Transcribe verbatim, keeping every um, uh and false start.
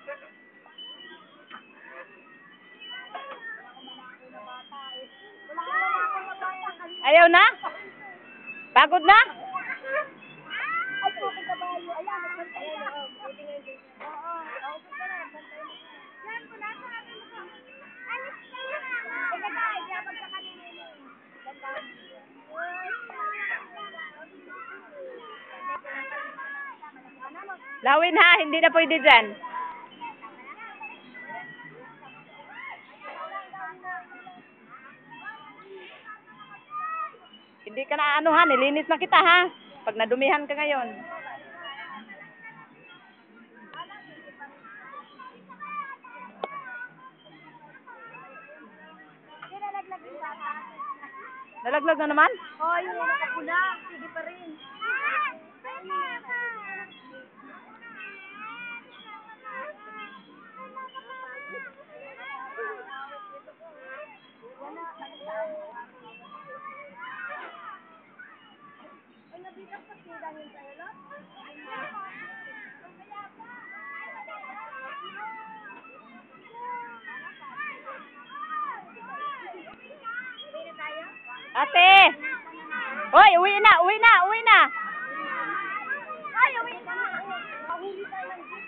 Ayaw na? Pagod na? Ay, puti ka ba yun? Ayan, nagbantay na. Oo, oo, puti na, nagbantay na. Yan, wala sa atin mo. Alis ka na. Ika ka, igyapag ka kanina. Gandang. Lawin ha, hindi na pwede dyan. Hindi ka na ano ha, nilinis na kita ha. Pag nadumihan ka ngayon. Nalaglag na naman? Oo, yung nakapula. Sige pa rin. Ay, nabitak pa sila yung tayo lang. Ate! Hoy, uwi na, uwi na, uwi na! Ay, uwi na! Mahuli tayo.